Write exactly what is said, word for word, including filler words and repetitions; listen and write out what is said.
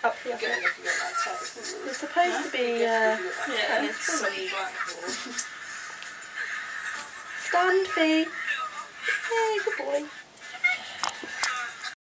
up the other. It's supposed to be, uh, yeah, it's sunny blackboard. Stand, Fee. Hey, good boy.